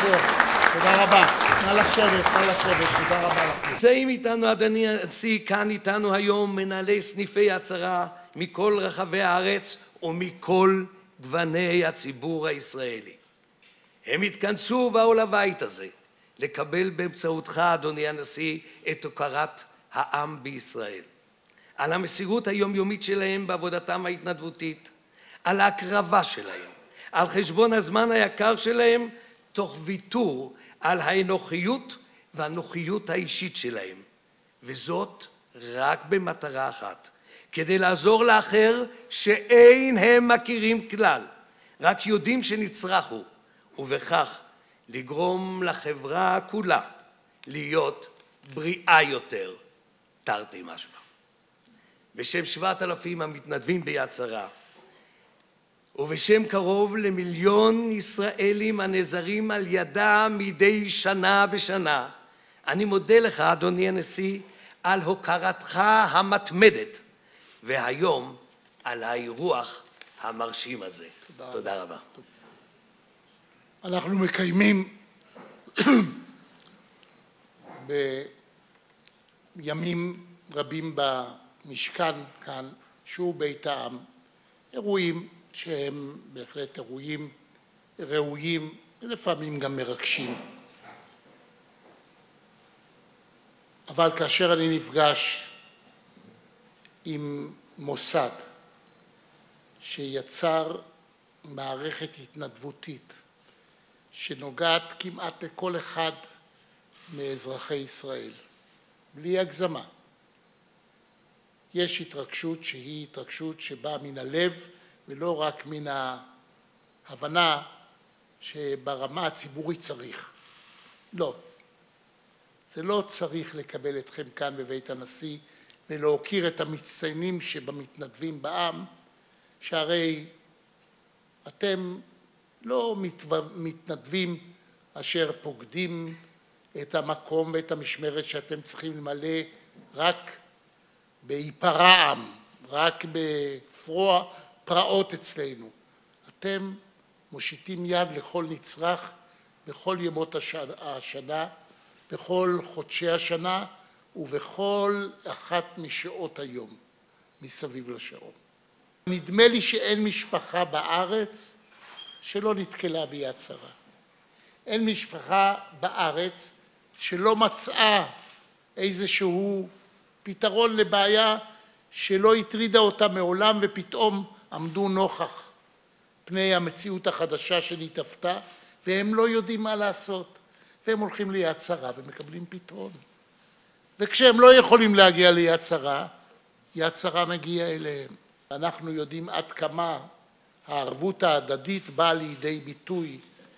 תודה רבה. נא לשבת, תודה רבה לכם. נמצאים איתנו, אדוני הנשיא, כאן איתנו היום מנהלי סניפי יד שרה מכל רחבי הארץ ומכל גווני הציבור הישראלי. הם התכנסו ובאו לבית הזה לקבל באמצעותך, אדוני הנשיא, את הוקרת העם בישראל. על המסירות היומיומית שלהם בעבודתם ההתנדבותית, על ההקרבה שלהם, על חשבון הזמן היקר שלהם, תוך ויתור על האנוכיות והנוחיות האישית שלהם. וזאת רק במטרה אחת, כדי לעזור לאחר שאין הם מכירים כלל, רק יודעים שנצרכו, ובכך לגרום לחברה כולה להיות בריאה יותר, תרתי משמע. בשם 7,000 המתנדבים ביד שרה, ובשם קרוב ל1,000,000 ישראלים הנעזרים על ידה מדי שנה בשנה, אני מודה לך, אדוני הנשיא, על הוקרתך המתמדת, והיום על האירוח המרשים הזה. תודה רבה. אנחנו מקיימים בימים רבים במשכן כאן, שהוא בית העם, אירועים שהם בהחלט אירועים ראויים ולפעמים גם מרגשים. אבל כאשר אני נפגש עם מוסד שיצר מערכת התנדבותית שנוגעת כמעט לכל אחד מאזרחי ישראל, בלי הגזמה, יש התרגשות שהיא התרגשות שבאה מן הלב ולא רק מן ההבנה שברמה הציבורית צריך. לא. זה לא צריך לקבל אתכם כאן בבית הנשיא ולהוקיר את המצטיינים שבמתנדבים בעם, שהרי אתם לא מתנדבים אשר פוקדים את המקום ואת המשמרת שאתם צריכים למלא רק בהיפרע עם, רק בפרוע פרעות אצלנו. אתם מושיטים יד לכל נצרך בכל ימות השנה, בכל חודשי השנה ובכל אחת משעות היום מסביב לשעון. נדמה לי שאין משפחה בארץ שלא נתקלה ביד שרה. אין משפחה בארץ שלא מצאה איזשהו פתרון לבעיה שלא הטרידה אותה מעולם ופתאום עמדו נוכח פני המציאות החדשה שנתהוותה והם לא יודעים מה לעשות. והם הולכים ליד שרה ומקבלים פתרון. וכשהם לא יכולים להגיע ליד שרה, יד שרה מגיע אליהם. אנחנו יודעים עד כמה הערבות ההדדית באה לידי ביטוי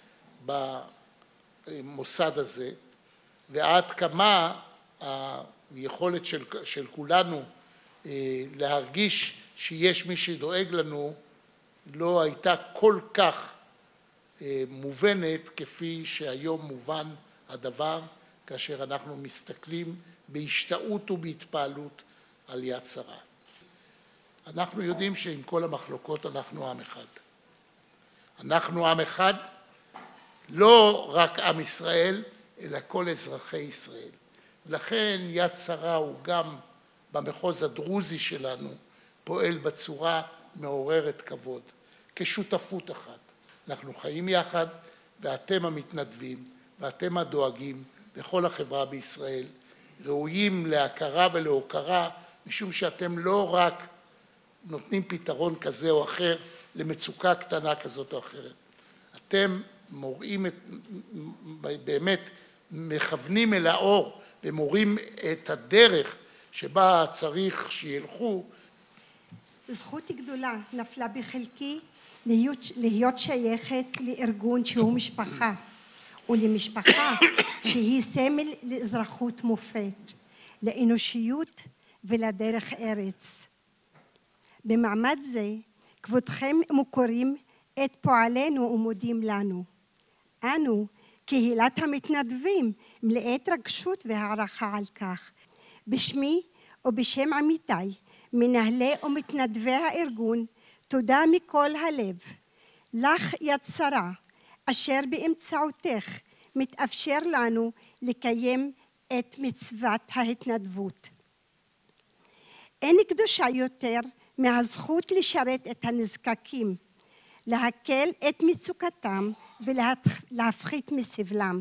במוסד הזה, ועד כמה היכולת של כולנו להרגיש שיש מי שדואג לנו לא הייתה כל כך מובנת כפי שהיום מובן הדבר, כאשר אנחנו מסתכלים בהשתאות ובהתפעלות על יד שרה. אנחנו יודעים שעם כל המחלוקות אנחנו עם אחד. אנחנו עם אחד, לא רק עם ישראל, אלא כל אזרחי ישראל. לכן יד שרה הוא גם במחוז הדרוזי שלנו פועל בצורה מעוררת כבוד, כשותפות אחת. אנחנו חיים יחד, ואתם המתנדבים, ואתם הדואגים לכל החברה בישראל, ראויים להכרה ולהוקרה, משום שאתם לא רק נותנים פתרון כזה או אחר למצוקה קטנה כזאת או אחרת. אתם מורים, באמת מכוונים אל האור, ומורים את הדרך שבה צריך שילכו. זכות גדולה נפלה בחלקי להיות שייכת לארגון שהוא משפחה, ולמשפחה שהיא סמל לאזרחות מופת, לאנושיות ולדרך ארץ. במעמד זה, כבודכם מוכרים את פועלנו ומודים לנו. אנו, קהילת המתנדבים, מלאי התרגשות והערכה על כך. בשמי ובשם עמיתיי, מנהלי ומתנדבי הארגון, תודה מכל הלב. לך יד שרה, אשר באמצעותך מתאפשר לנו לקיים את מצוות ההתנדבות. אין קדושה יותר מהזכות לשרת את הנזקקים, להקל את מצוקתם ולהפחית מסבלם.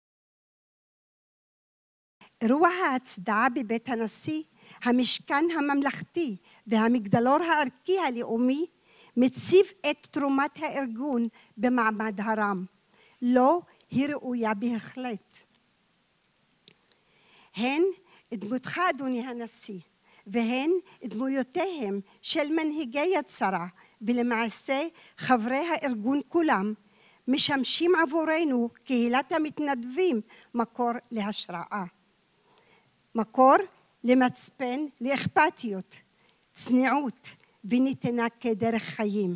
אירוע ההצדעה בבית הנשיא, המשכן הממלכתי והמגדלור הערכי הלאומי מציב את תרומת הארגון במעמד הרם. לא, היא ראויה בהחלט. הן דמותך אדוני הנשיא והן דמויותיהם של מנהיגי יד שרה ולמעשה חברי הארגון כולם משמשים עבורנו קהילת המתנדבים מקור להשראה. מקור למצפן, לאכפתיות, צניעות ונתינה כדרך חיים.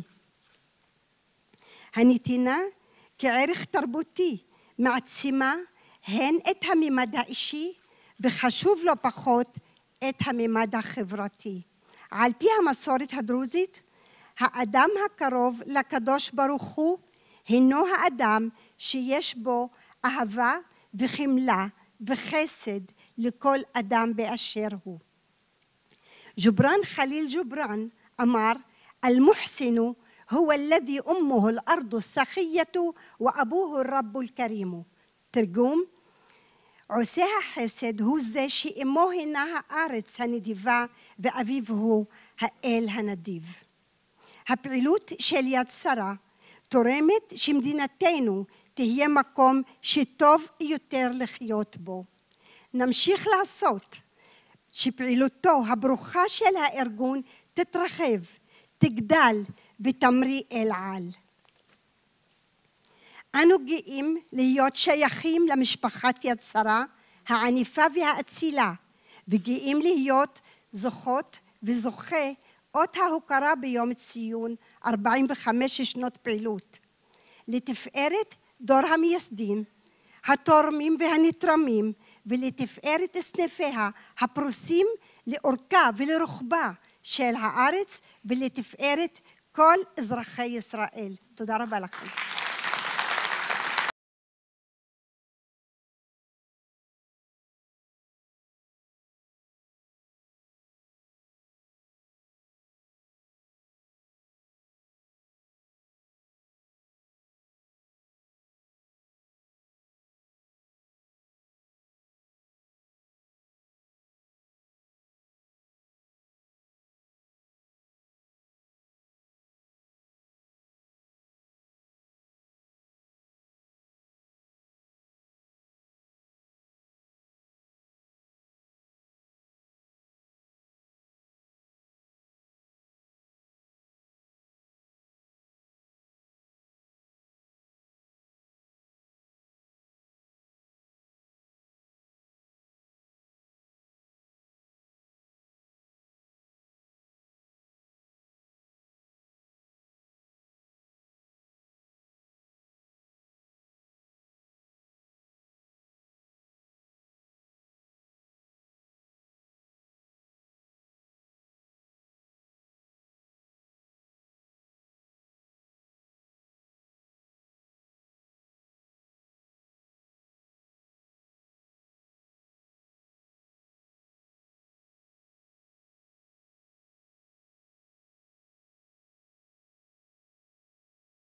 הנתינה כערך תרבותי מעצימה הן את הממד האישי וחשוב לא פחות את הממד החברתי. על פי המסורת הדרוזית, האדם הקרוב לקדוש ברוך הוא הינו האדם שיש בו אהבה וחמלה וחסד לכל אדם באשר הוא. ג'ובראן חליל ג'ובראן אמר, المحسن هو الذي أمه الأرض السخية وأبوه الرب الكريم. תרגום, עושה החסד הוא זה שאמו הינה הארץ הנדיבה ואביו הוא האל הנדיב. הפעילות של יד שרה תורמת שמדינתנו תהיה מקום שטוב יותר לחיות בו. נמשיך לעשות שפעילותו הברוכה של הארגון תתרחב, תגדל ותמריא אל על. אנו גאים להיות שייכים למשפחת יד שרה העניפה והאצילה, וגאים להיות זוכות וזוכה אות ההוקרה ביום ציון 45 שנות פעילות. לתפארת דור המייסדים, התורמים והנתרמים, ולתפארת סניפיה הפרוסים לאורכה ולרוחבה של הארץ, ולתפארת כל אזרחי ישראל. תודה רבה לכם.